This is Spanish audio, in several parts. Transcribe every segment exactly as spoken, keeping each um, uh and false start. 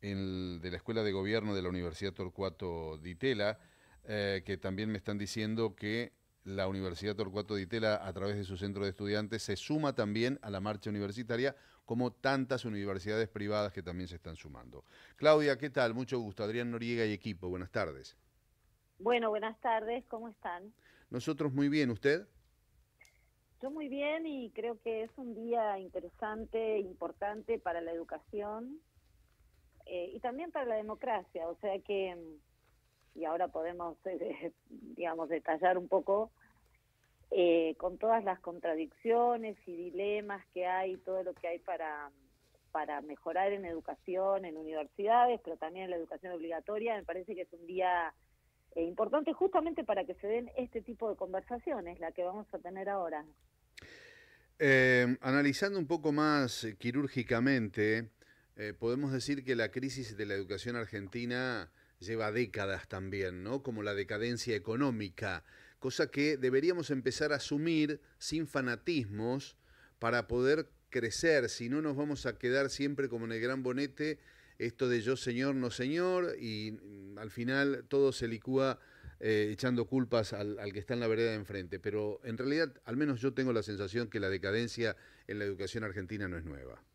en- de la Escuela de Gobierno de la Universidad Torcuato Di Tella, eh, que también me están diciendo que la Universidad Torcuato Di Tella, a través de su centro de estudiantes, se suma también a la marcha universitaria, como tantas universidades privadas que también se están sumando. Claudia, ¿qué tal? Mucho gusto. Adrián Noriega y equipo, buenas tardes. Bueno, buenas tardes, ¿cómo están? Nosotros muy bien, ¿usted? Yo muy bien y creo que es un día interesante, importante para la educación eh, y también para la democracia, o sea que, mm, y ahora podemos, eh, digamos, detallar un poco eh, con todas las contradicciones y dilemas que hay, todo lo que hay para, para mejorar en educación, en universidades, pero también en la educación obligatoria, me parece que es un día eh, importante justamente para que se den este tipo de conversaciones, la que vamos a tener ahora. Eh, analizando un poco más eh, quirúrgicamente, eh, podemos decir que la crisis de la educación argentina lleva décadas también, ¿no? Como la decadencia económica, cosa que deberíamos empezar a asumir sin fanatismos para poder crecer, si no nos vamos a quedar siempre como en el gran bonete, esto de yo señor, no señor, y mm, al final todo se licúa eh, echando culpas al, al que está en la vereda de enfrente. Pero en realidad, al menos yo tengo la sensación que la decadencia en la educación argentina no es nueva.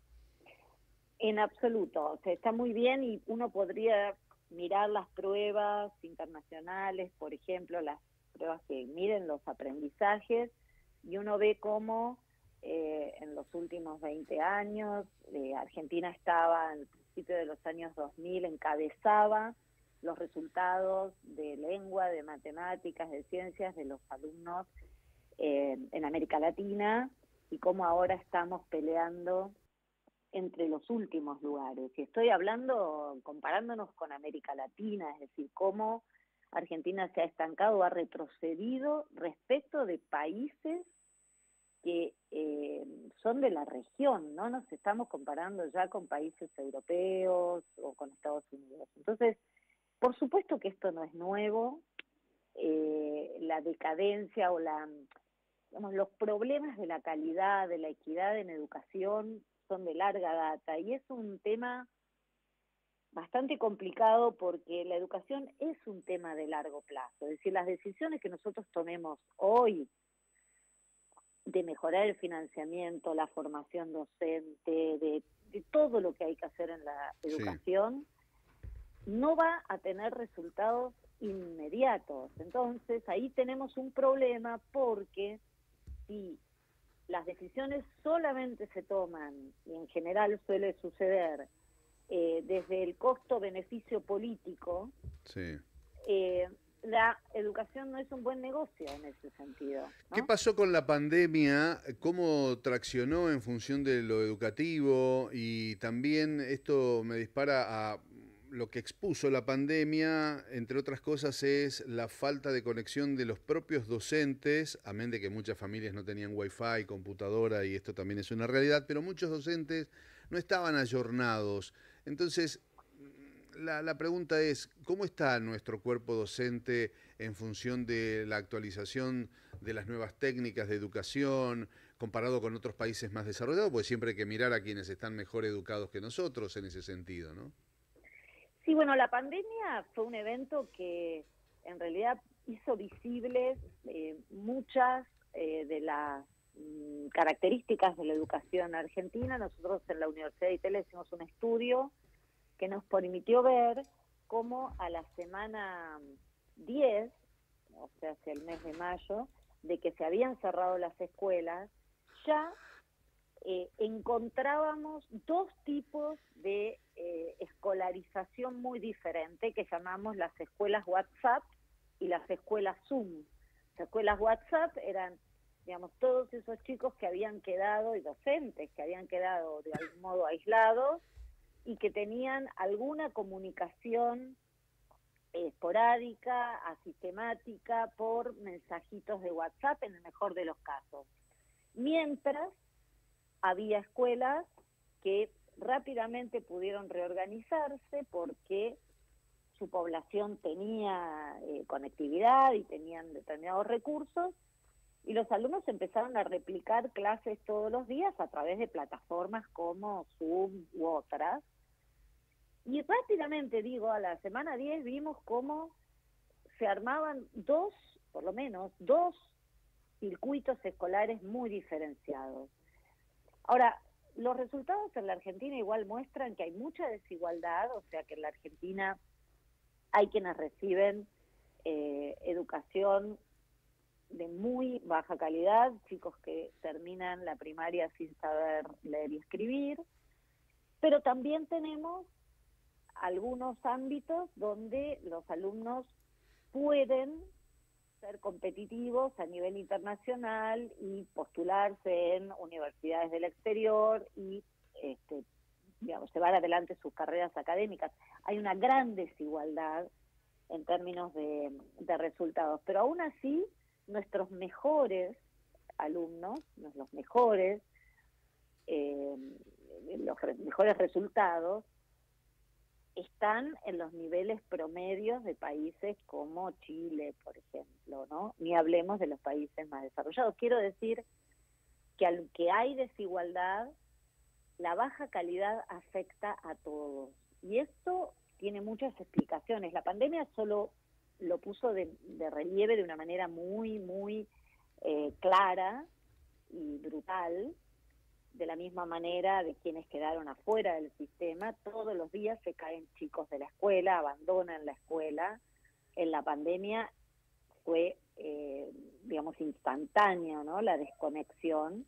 En absoluto, o sea, está muy bien y uno podría mirar las pruebas internacionales, por ejemplo, las pruebas que miden los aprendizajes, y uno ve cómo eh, en los últimos veinte años eh, Argentina estaba al principio de los años dos mil, encabezaba los resultados de lengua, de matemáticas, de ciencias de los alumnos eh, en América Latina, y cómo ahora estamos peleando entre los últimos lugares. Y estoy hablando, comparándonos con América Latina, es decir, cómo Argentina se ha estancado, ha retrocedido respecto de países que eh, son de la región, no nos estamos comparando ya con países europeos o con Estados Unidos. Entonces, por supuesto que esto no es nuevo, eh, la decadencia o la, digamos, los problemas de la calidad, de la equidad en educación son de larga data y es un tema bastante complicado porque la educación es un tema de largo plazo, es decir, las decisiones que nosotros tomemos hoy de mejorar el financiamiento, la formación docente, de, de todo lo que hay que hacer en la Sí. educación, no va a tener resultados inmediatos. Entonces, ahí tenemos un problema porque si las decisiones solamente se toman, y en general suele suceder, eh, desde el costo-beneficio político, Sí. eh, la educación no es un buen negocio en ese sentido, ¿Qué ¿no? pasó con la pandemia? ¿Cómo traccionó en función de lo educativo? Y también esto me dispara a lo que expuso la pandemia, entre otras cosas, es la falta de conexión de los propios docentes, amén de que muchas familias no tenían wifi, computadora, y esto también es una realidad, pero muchos docentes no estaban ayornados. Entonces, la, la pregunta es, ¿cómo está nuestro cuerpo docente en función de la actualización de las nuevas técnicas de educación comparado con otros países más desarrollados? Pues siempre hay que mirar a quienes están mejor educados que nosotros en ese sentido, ¿no? Sí, bueno, la pandemia fue un evento que en realidad hizo visibles eh, muchas eh, de las mm, características de la educación argentina. Nosotros en la Universidad de Itela hicimos un estudio que nos permitió ver cómo a la semana diez, o sea, hacia el mes de mayo, de que se habían cerrado las escuelas, ya eh, encontrábamos dos tipos de eh, escolarización muy diferente que llamamos las escuelas WhatsApp y las escuelas Zoom. Las escuelas WhatsApp eran, digamos, todos esos chicos que habían quedado, y docentes que habían quedado de algún modo aislados y que tenían alguna comunicación eh, esporádica, asistemática, por mensajitos de WhatsApp en el mejor de los casos. Mientras había escuelas que rápidamente pudieron reorganizarse porque su población tenía eh, conectividad y tenían determinados recursos, y los alumnos empezaron a replicar clases todos los días a través de plataformas como Zoom u otras. Y rápidamente, digo, a la semana diez vimos cómo se armaban dos, por lo menos, dos circuitos escolares muy diferenciados. Ahora, los resultados en la Argentina igual muestran que hay mucha desigualdad, o sea que en la Argentina hay quienes reciben eh, educación de muy baja calidad, chicos que terminan la primaria sin saber leer y escribir, pero también tenemos algunos ámbitos donde los alumnos pueden ser competitivos a nivel internacional y postularse en universidades del exterior y este, digamos, llevar adelante sus carreras académicas. Hay una gran desigualdad en términos de, de resultados, pero aún así nuestros mejores alumnos, los mejores, eh, los re- mejores resultados están en los niveles promedios de países como Chile, por ejemplo, ¿no? Ni hablemos de los países más desarrollados. Quiero decir que aunque hay desigualdad, la baja calidad afecta a todos. Y esto tiene muchas explicaciones. La pandemia solo lo puso de, de relieve de una manera muy, muy eh, clara y brutal, de la misma manera de quienes quedaron afuera del sistema. Todos los días se caen chicos de la escuela, abandonan la escuela. En la pandemia fue, eh, digamos, instantáneo, ¿no?, la desconexión,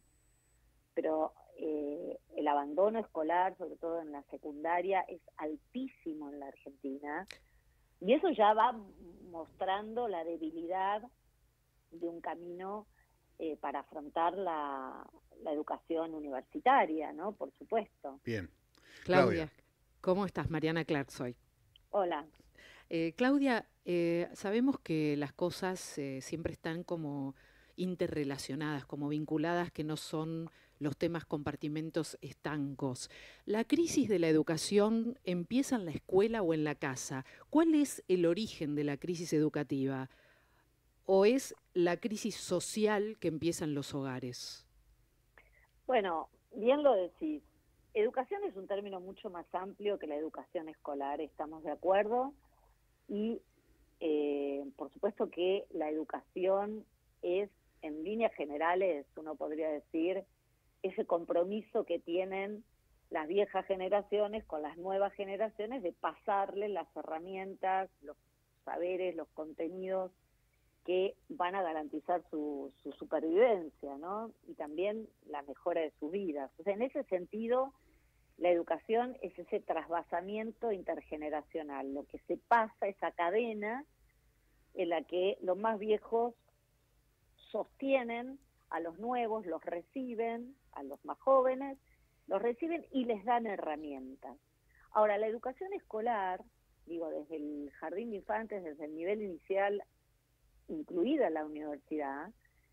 pero eh, el abandono escolar, sobre todo en la secundaria, es altísimo en la Argentina, y eso ya va mostrando la debilidad de un camino eh, para afrontar la, la educación universitaria, ¿no? Por supuesto. Bien. Claudia, Claudia. ¿cómo estás? Mariana Clark soy. Hola. Eh, Claudia, eh, sabemos que las cosas eh, siempre están como interrelacionadas, como vinculadas, que no son los temas compartimentos estancos. ¿La crisis de la educación empieza en la escuela o en la casa? ¿Cuál es el origen de la crisis educativa? ¿O es la crisis social que empieza en los hogares? Bueno, bien lo decís. Educación es un término mucho más amplio que la educación escolar, estamos de acuerdo, y eh, por supuesto que la educación es, en líneas generales, uno podría decir, ese compromiso que tienen las viejas generaciones con las nuevas generaciones de pasarle las herramientas, los saberes, los contenidos que van a garantizar su, su supervivencia, ¿no? Y también la mejora de sus vidas. O sea, en ese sentido, la educación es ese trasvasamiento intergeneracional, lo que se pasa, esa cadena en la que los más viejos sostienen a los nuevos, los reciben, a los más jóvenes, los reciben y les dan herramientas. Ahora, la educación escolar, digo, desde el jardín de infantes, desde el nivel inicial, incluida la universidad,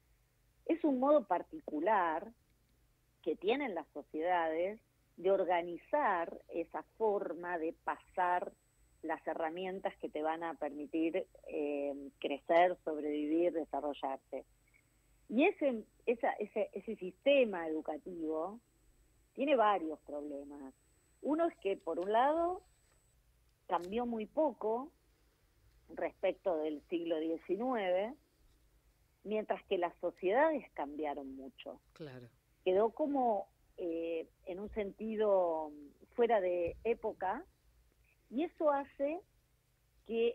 es un modo particular que tienen las sociedades de organizar esa forma de pasar las herramientas que te van a permitir eh, crecer, sobrevivir, desarrollarte. Y ese, esa, ese, ese sistema educativo tiene varios problemas. Uno es que, por un lado, cambió muy poco respecto del siglo diecinueve, mientras que las sociedades cambiaron mucho. Claro. Quedó como eh, en un sentido fuera de época, y eso hace que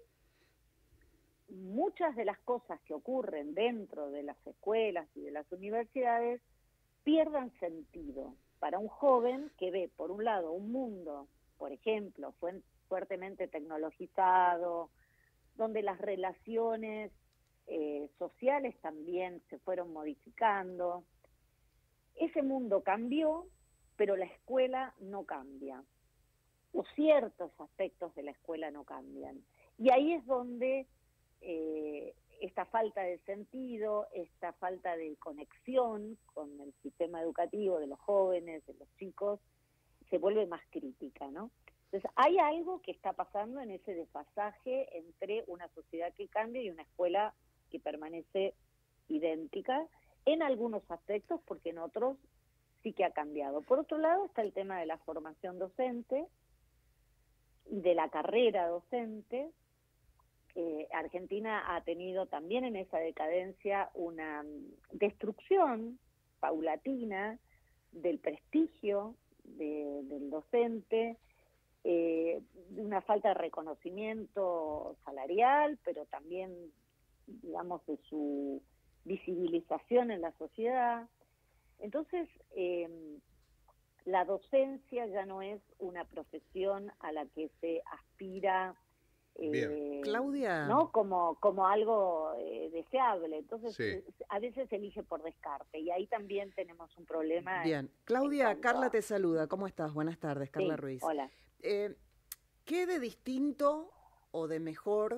muchas de las cosas que ocurren dentro de las escuelas y de las universidades pierdan sentido para un joven que ve, por un lado, un mundo, por ejemplo, fu- fuertemente tecnologizado, donde las relaciones eh, sociales también se fueron modificando. Ese mundo cambió, pero la escuela no cambia, o ciertos aspectos de la escuela no cambian. Y ahí es donde eh, esta falta de sentido, esta falta de conexión con el sistema educativo de los jóvenes, de los chicos, se vuelve más crítica, ¿no? Entonces, hay algo que está pasando en ese desfasaje entre una sociedad que cambia y una escuela que permanece idéntica en algunos aspectos, porque en otros sí que ha cambiado. Por otro lado está el tema de la formación docente, y de la carrera docente, eh, Argentina ha tenido también en esa decadencia una destrucción paulatina del prestigio de, del docente, eh, una falta de reconocimiento salarial, pero también, digamos, de su visibilización en la sociedad. Entonces, eh, la docencia ya no es una profesión a la que se aspira, eh, Claudia, ¿no? Como, como algo eh, deseable. Entonces, Sí. eh, a veces se elige por descarte, y ahí también tenemos un problema. bien. en Claudia, cuanto Carla a- te saluda. ¿Cómo estás? Buenas tardes, Carla Sí, Ruiz. hola. Eh, ¿Qué de distinto o de mejor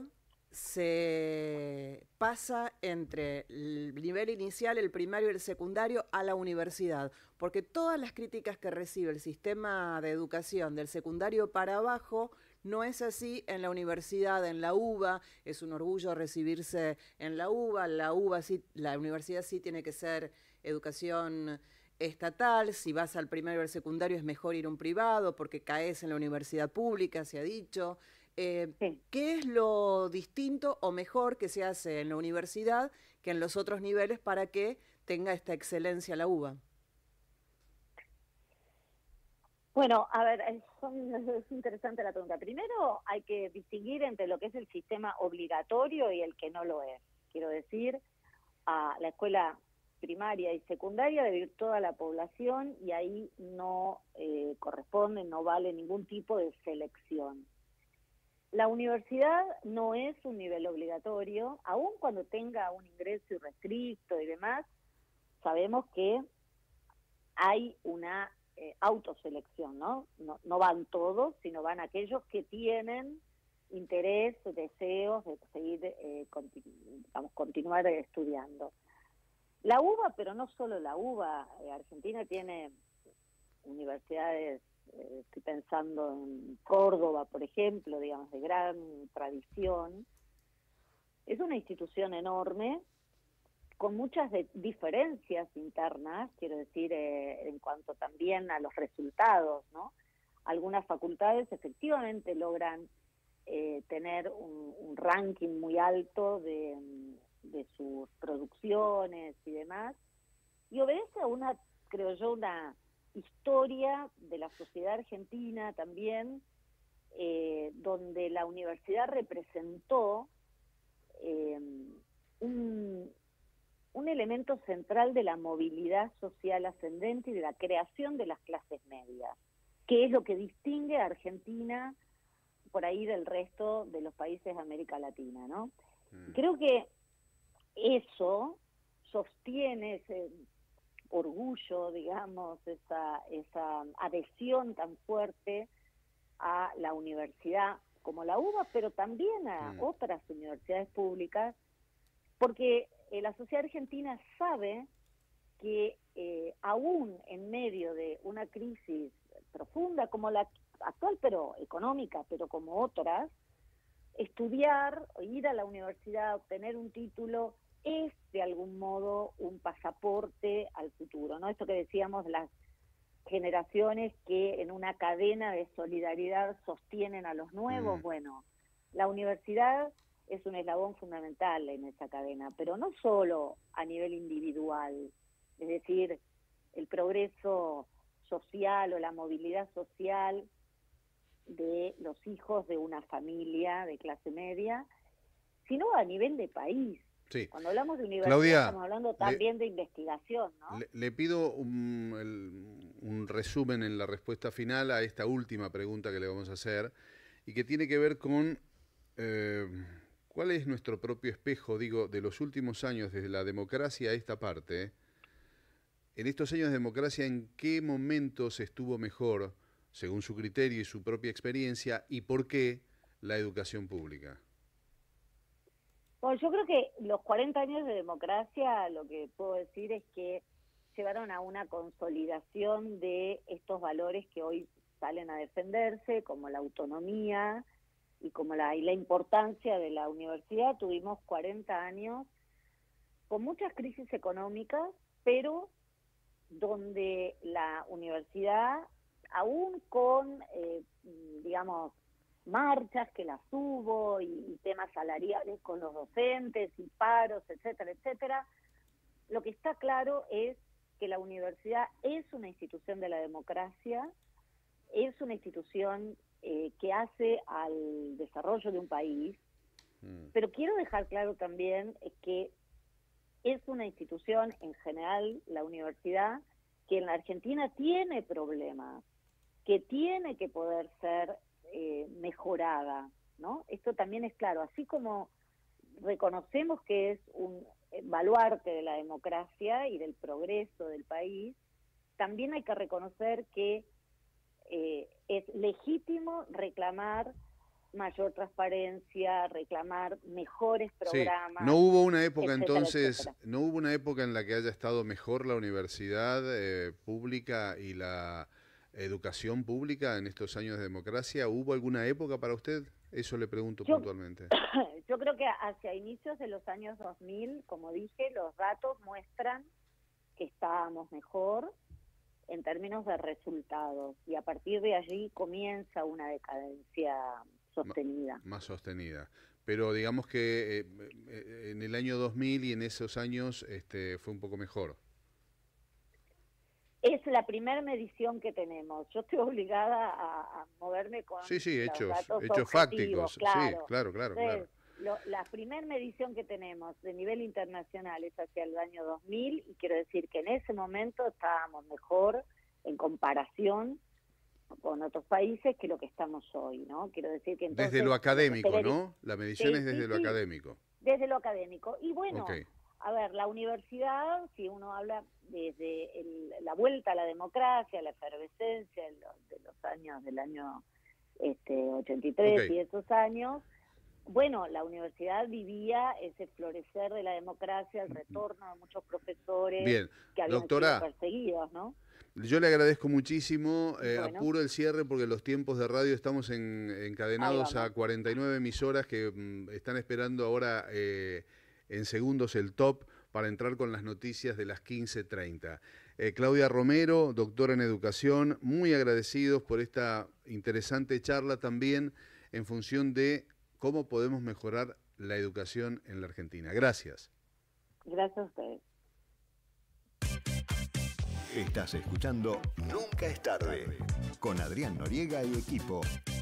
se pasa entre el nivel inicial, el primario y el secundario a la universidad? Porque todas las críticas que recibe el sistema de educación del secundario para abajo no es así en la universidad, en la UBA. Es un orgullo recibirse en la UBA. La UBA sí, la universidad sí tiene que ser educación estatal. Si vas al primario o al secundario es mejor ir a un privado porque caes en la universidad pública, se ha dicho. Eh, Sí. ¿Qué es lo distinto o mejor que se hace en la universidad que en los otros niveles para que tenga esta excelencia la UBA? Bueno, a ver, es, son- es interesante la pregunta. Primero hay que distinguir entre lo que es el sistema obligatorio y el que no lo es. Quiero decir, a la escuela primaria y secundaria debe ir toda la población, y ahí no eh, corresponde, no vale ningún tipo de selección. La universidad no es un nivel obligatorio, aun cuando tenga un ingreso irrestricto y demás. Sabemos que hay una eh, autoselección, ¿no? ¿no? No van todos, sino van aquellos que tienen interés, deseos de seguir, eh, continu digamos, continuar estudiando. La UBA, pero no solo la UBA, eh, Argentina tiene universidades, eh, estoy pensando en Córdoba, por ejemplo, digamos, de gran tradición. Es una institución enorme, con muchas de diferencias internas, quiero decir, eh, en cuanto también a los resultados, ¿no? Algunas facultades efectivamente logran eh, tener un, un ranking muy alto de, de sus producciones y demás, y obedece a una, creo yo, una historia de la sociedad argentina también, eh, donde la universidad representó eh, un un elemento central de la movilidad social ascendente y de la creación de las clases medias, que es lo que distingue a Argentina por ahí del resto de los países de América Latina, ¿no? Mm. Creo que eso sostiene ese orgullo, digamos, esa, esa adhesión tan fuerte a la universidad como la UBA, pero también a Mm. otras universidades públicas, porque eh, la sociedad argentina sabe que eh, aún en medio de una crisis profunda como la actual, pero económica, pero como otras, estudiar, ir a la universidad, obtener un título, es de algún modo un pasaporte al futuro, ¿no? Esto que decíamos, las generaciones que en una cadena de solidaridad sostienen a los nuevos. Mm. Bueno, la universidad es un eslabón fundamental en esa cadena, pero no solo a nivel individual, es decir, el progreso social o la movilidad social de los hijos de una familia de clase media, sino a nivel de país. Sí. Cuando hablamos de universidad, Claudia, estamos hablando le- también de investigación, ¿no? Le, le pido un, el- un resumen en la respuesta final a esta última pregunta que le vamos a hacer, y que tiene que ver con eh, cuál es nuestro propio espejo, digo, de los últimos años, desde la democracia a esta parte. En estos años de democracia, ¿en qué momentos estuvo mejor, según su criterio y su propia experiencia, y por qué la educación pública? Bueno, yo creo que los cuarenta años de democracia, lo que puedo decir es que llevaron a una consolidación de estos valores que hoy salen a defenderse, como la autonomía y como la, y la importancia de la universidad. Tuvimos cuarenta años con muchas crisis económicas, pero donde la universidad, aún con, eh, digamos, marchas que las hubo y, y temas salariales con los docentes y paros, etcétera, etcétera. Lo que está claro es que la universidad es una institución de la democracia, es una institución eh, que hace al desarrollo de un país, mm. pero quiero dejar claro también que es una institución en general, la universidad, que en la Argentina tiene problemas, que tiene que poder ser eh, mejorada, ¿no? Esto también es claro, así como reconocemos que es un baluarte de la democracia y del progreso del país, también hay que reconocer que eh, es legítimo reclamar mayor transparencia, reclamar mejores programas. Sí. No hubo una época etcétera, entonces, etcétera. no hubo una época en la que haya estado mejor la universidad eh, pública y la educación pública en estos años de democracia. ¿Hubo alguna época para usted? Eso le pregunto yo, puntualmente. Yo creo que hacia inicios de los años dos mil, como dije, los datos muestran que estábamos mejor en términos de resultados, y a partir de allí comienza una decadencia sostenida. Más sostenida. Pero digamos que eh, en el año dos mil y en esos años este, fue un poco mejor. Es la primera medición que tenemos. Yo estoy obligada a, a moverme con sí, sí, los hechos, datos hechos fácticos. Claro. Sí, claro, claro, Entonces, claro. Lo, la primera medición que tenemos de nivel internacional es hacia el año dos mil, y quiero decir que en ese momento estábamos mejor en comparación con otros países que lo que estamos hoy, ¿no? Quiero decir que entonces... Desde lo académico, ¿no? La medición sí, es desde sí, lo sí, académico. Desde lo académico. Y bueno, okay. a ver, la universidad, si uno habla desde el, la vuelta a la democracia, la efervescencia de los, de los años, del año este, ochenta y tres okay. y esos años, bueno, la universidad vivía ese florecer de la democracia, el retorno de muchos profesores Bien. que habían Doctora, sido perseguidos, ¿no? Yo le agradezco muchísimo, eh, bueno. apuro el cierre porque los tiempos de radio estamos en, encadenados a cuarenta y nueve emisoras que mm, están esperando ahora eh, en segundos el top para entrar con las noticias de las quince treinta. Eh, Claudia Romero, doctora en educación, muy agradecidos por esta interesante charla también en función de cómo podemos mejorar la educación en la Argentina. Gracias. Gracias a ustedes. Estás escuchando Nunca es tarde, con Adrián Noriega y equipo.